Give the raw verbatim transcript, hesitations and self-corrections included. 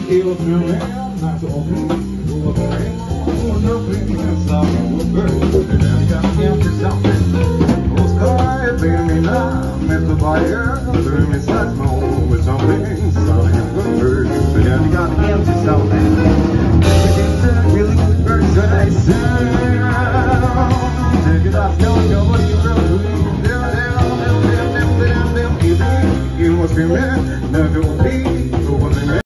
Eu filme na tua You must be mad, never will be.